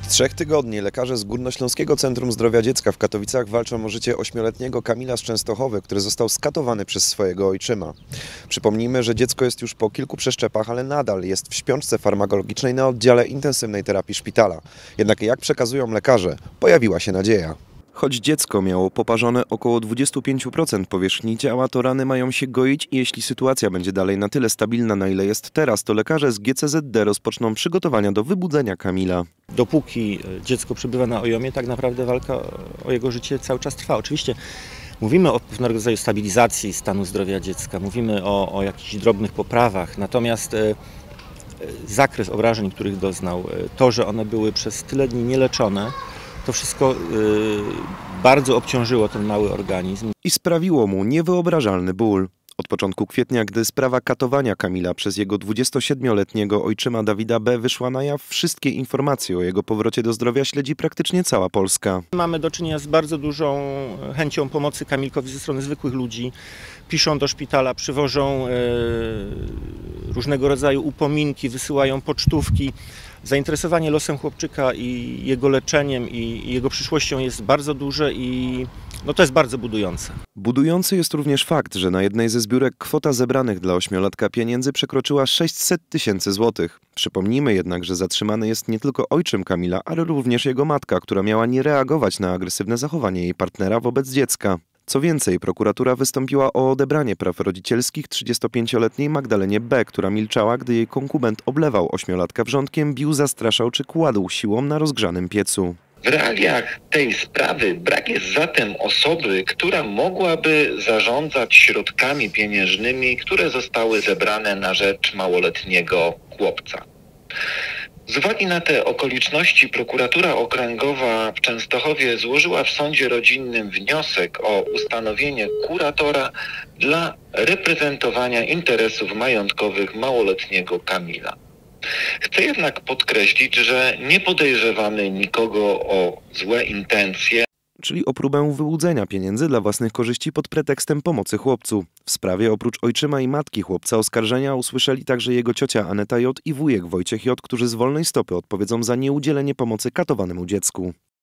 Od 3 tygodni lekarze z Górnośląskiego Centrum Zdrowia Dziecka w Katowicach walczą o życie 8-letniego Kamila z Częstochowy, który został skatowany przez swojego ojczyma. Przypomnijmy, że dziecko jest już po kilku przeszczepach, ale nadal jest w śpiączce farmakologicznej na oddziale intensywnej terapii szpitala. Jednak jak przekazują lekarze, pojawiła się nadzieja. Choć dziecko miało poparzone około 25% powierzchni ciała, to rany mają się goić i jeśli sytuacja będzie dalej na tyle stabilna, na ile jest teraz, to lekarze z GCZD rozpoczną przygotowania do wybudzenia Kamila. Dopóki dziecko przebywa na OIOM-ie, tak naprawdę walka o jego życie cały czas trwa. Oczywiście mówimy o pewnego rodzaju stabilizacji stanu zdrowia dziecka, mówimy o jakichś drobnych poprawach, natomiast zakres obrażeń, których doznał, to, że one były przez tyle dni nieleczone, to wszystko bardzo obciążyło ten mały organizm. I sprawiło mu niewyobrażalny ból. Od początku kwietnia, gdy sprawa katowania Kamila przez jego 27-letniego ojczyma Dawida B. wyszła na jaw, wszystkie informacje o jego powrocie do zdrowia śledzi praktycznie cała Polska. Mamy do czynienia z bardzo dużą chęcią pomocy Kamilkowi ze strony zwykłych ludzi. Piszą do szpitala, przywożą różnego rodzaju upominki, wysyłają pocztówki. Zainteresowanie losem chłopczyka i jego leczeniem i jego przyszłością jest bardzo duże i to jest bardzo budujące. Budujący jest również fakt, że na jednej ze zbiórek kwota zebranych dla 8-latka pieniędzy przekroczyła 600 000 złotych. Przypomnijmy jednak, że zatrzymany jest nie tylko ojczym Kamila, ale również jego matka, która miała nie reagować na agresywne zachowanie jej partnera wobec dziecka. Co więcej, prokuratura wystąpiła o odebranie praw rodzicielskich 35-letniej Magdalenie B., która milczała, gdy jej konkubent oblewał 8-latka wrzątkiem, bił, zastraszał czy kładł siłą na rozgrzanym piecu. W realiach tej sprawy brak jest zatem osoby, która mogłaby zarządzać środkami pieniężnymi, które zostały zebrane na rzecz małoletniego chłopca. Z uwagi na te okoliczności prokuratura okręgowa w Częstochowie złożyła w sądzie rodzinnym wniosek o ustanowienie kuratora dla reprezentowania interesów majątkowych małoletniego Kamila. Chcę jednak podkreślić, że nie podejrzewamy nikogo o złe intencje. Czyli o próbę wyłudzenia pieniędzy dla własnych korzyści pod pretekstem pomocy chłopcu. W sprawie oprócz ojczyma i matki chłopca oskarżenia usłyszeli także jego ciocia Aneta J. i wujek Wojciech J., którzy z wolnej stopy odpowiedzą za nieudzielenie pomocy katowanemu dziecku.